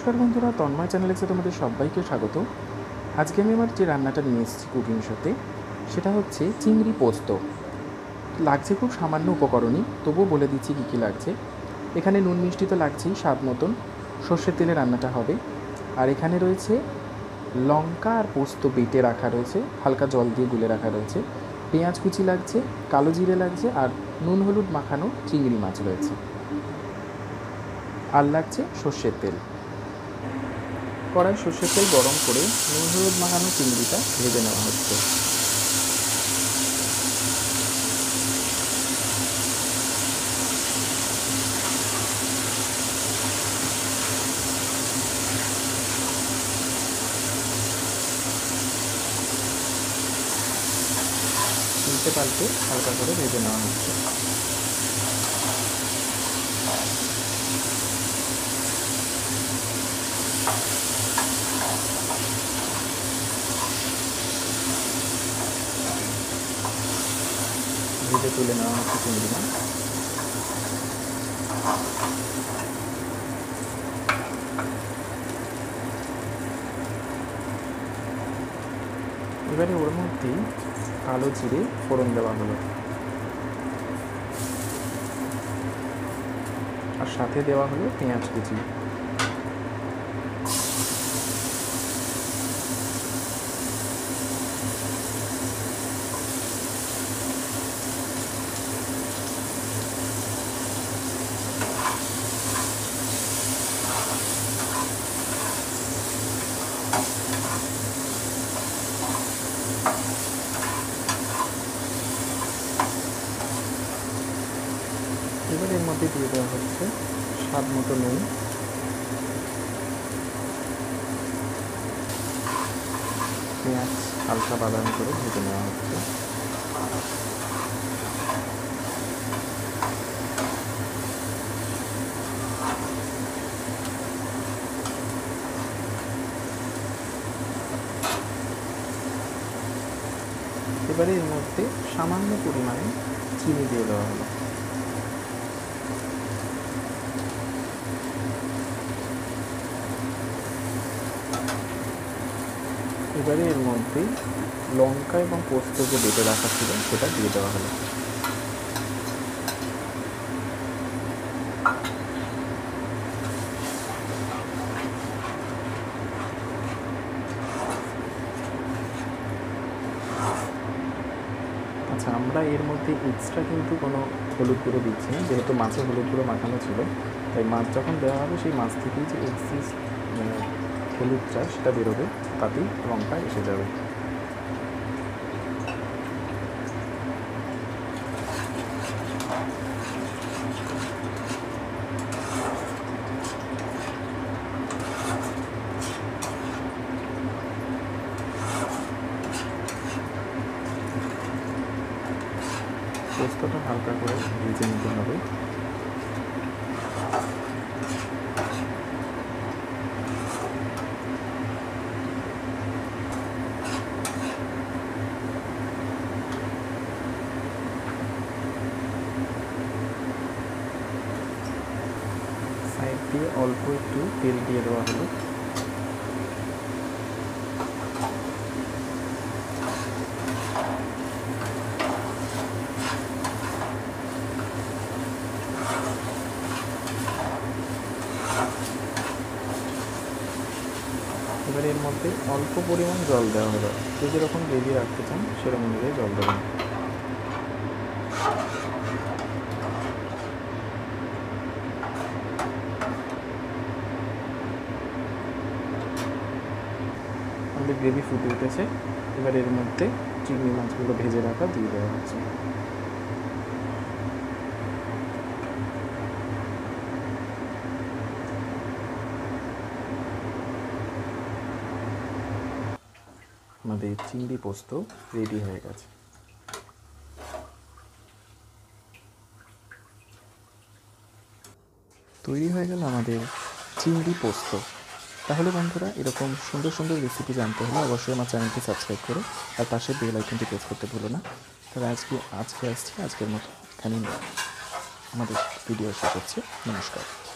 নমস্কার বন্ধুরা, তন্ময় চ্যানেলে তোমাদের সবাইকে স্বাগত। আজকে আমি আমার যে রান্নাটা নিয়ে এসেছি কুকিং শোতে, সেটা হচ্ছে চিংড়ি পোস্ত। লাগছে খুব সামান্য উপকরণই, তবুও বলে দিচ্ছি কী কী লাগছে। এখানে নুন মিষ্টি তো লাগছেই স্বাদ মতন, সর্ষের তেলে রান্নাটা হবে। আর এখানে রয়েছে লঙ্কা আর পোস্ত বেটে রাখা রয়েছে, হালকা জল দিয়ে গুলে রাখা রয়েছে। পেঁয়াজ কুচি লাগছে, কালো জিরে লাগছে, আর নুন হলুদ মাখানো চিংড়ি মাছ রয়েছে। আর লাগছে সর্ষের তেল। কড়াই সর্ষের তেল গরম করে নুন হলুদ মাখানো চিংড়িটা ভেজে নেওয়া হচ্ছে। উল্টে পাল্টে হালকা করে ভেজে নেওয়া হচ্ছে। ভেজে তুলে নেওয়া হচ্ছে চিংড়ি মাছ। এবারে ওর মধ্যেই কালো জিরে ফোড়ন দেওয়া হলো, আর সাথে দেওয়া হলো পেঁয়াজ কুচি। এবার এর মধ্যে দিয়ে দেওয়া হচ্ছে স্বাদ মতো নুন, পেঁয়াজ হালকা বাদামি করে ভেজে নেওয়া হচ্ছে। এবারে এর মধ্যে সামান্য পরিমাণে চিনি দিয়ে দেওয়া হলো। এবারে এর মধ্যে লঙ্কা এবং পোস্ত যে বেটে রাখা ছিল সেটা দিয়ে দেওয়া হলো। আচ্ছা, আমরা এর মধ্যে এক্সট্রা কিন্তু কোনো হলুদ গুঁড়ো দিচ্ছি না, যেহেতু মাছে হলুদ গুঁড়ো মাখানো ছিল। তাই মাছ যখন দেওয়া হবে সেই মাছ থেকেই যে এক্সিস হলুদটা সেটা বেরোবে, তাতেই রঙটা এসে যাবে। পোস্তটা হালকা করে ভেজে নিতে হবে। সাইড দিয়ে অল্প একটু তেল দিয়ে দেওয়া হলো। এবার এর মধ্যে অল্প পরিমাণ জল দেওয়া হলো। যে যেরকম গ্রেভি রাখতে চান সেরকম অনুযায়ী জল দেবেন। আমাদের গ্রেভি ফুটে উঠেছে। এবার এর মধ্যে চিংড়ি মাছগুলো ভেজে রাখা দিয়ে দেওয়া হচ্ছে। আমাদের চিংড়ি পোস্ত রেডি হয়ে গেছে। তৈরি হয়ে গেল আমাদের চিংড়ি পোস্ত। তাহলে বন্ধুরা, এরকম সুন্দর সুন্দর রেসিপি জানতে হলে অবশ্যই আমার চ্যানেলটি সাবস্ক্রাইব করো, আর পাশে বেল আইকনটি প্রেস করতে ভুলো না। তাহলে আজকের মতো এখানেই আমাদের ভিডিও শেষ হচ্ছে। নমস্কার।